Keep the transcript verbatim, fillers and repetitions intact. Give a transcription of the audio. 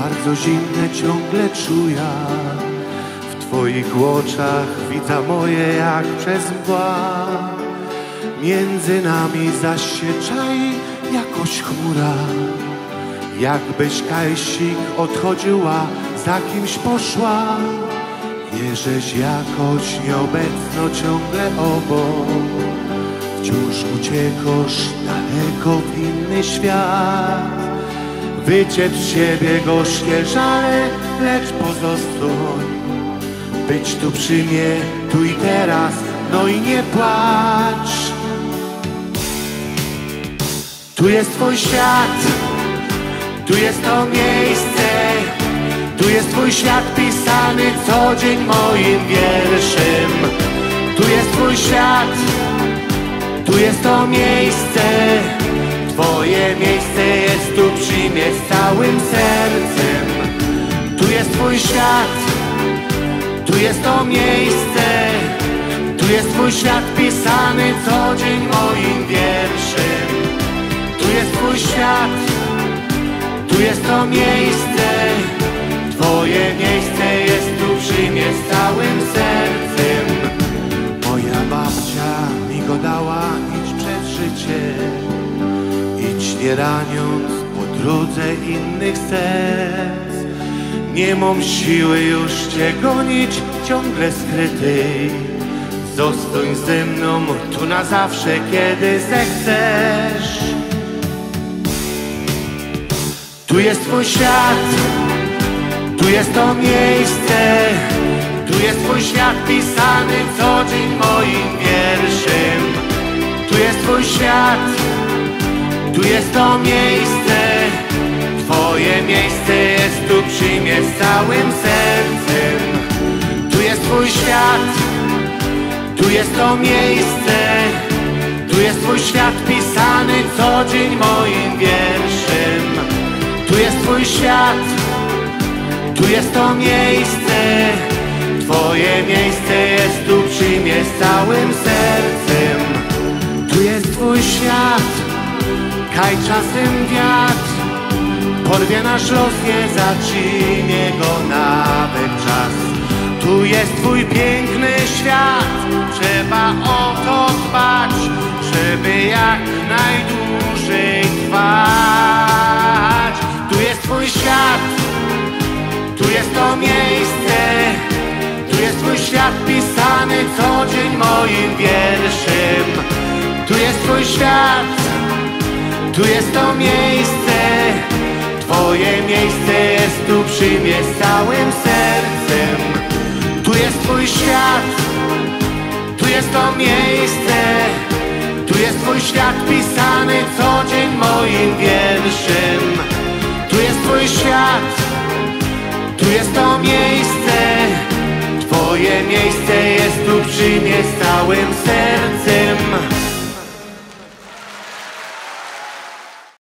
bardzo zimne ciągle czuję. W Twoich oczach widzę moje jak przez mgła. Między nami zaś się czai jakoś chmura. Jakbyś kajsik odchodziła, za kimś poszła. Jeżeś jakoś nieobecno ciągle obok. Wciąż uciekasz daleko w inny świat. Wyciec z siebie gorzkie żale, lecz pozostań. Być tu przy mnie, tu i teraz, no i nie płacz. Tu jest Twój świat, tu jest to miejsce. Tu jest Twój świat pisany co dzień moim wierszem. Tu jest Twój świat, tu jest to miejsce. Twoje miejsce jest tu przy mnie z całym sercem. Tu jest Twój świat, tu jest to miejsce. Tu jest Twój świat pisany co dzień moim wierszem. Tu jest Twój świat, tu jest to miejsce. Twoje miejsce jest tu przy mnie z całym sercem. Moja babcia mi go dała, idź przez życie. Idź nie raniąc po drodze innych serc. Nie mam siły już Cię gonić ciągle skryty. Zostań ze mną tu na zawsze, kiedy zechcesz. Tu jest Twój świat, tu jest to miejsce. Tu jest Twój świat pisany co dzień moim wierszem. Tu jest Twój świat, tu jest to miejsce. Twoje miejsce jest tu przy mnie z całym sercem. Tu jest Twój świat, tu jest to miejsce. Tu jest Twój świat pisany co dzień moim wierszem. Tu jest Twój świat, tu jest to miejsce. Twoje miejsce jest tu przy mnie z całym sercem. Tu jest Twój świat, kaj czasem wiatr porwie nasz los, nie zaczynie go nawet czas. Tu jest Twój piękny świat, trzeba o to dbać, żeby jak najdłużej trwać. Tu jest Twój świat, tu jest to miejsce. Tu jest Twój świat pisany co dzień moim wierszem. Tu jest Twój świat, tu jest to miejsce. Twoje miejsce jest tu przy mnie z całym sercem. Tu jest Twój świat, tu jest to miejsce. Tu jest Twój świat pisany co dzień moim wierszem. Tu jest Twój świat, tu jest to miejsce. Twoje miejsce jest tu przy mnie z całym sercem.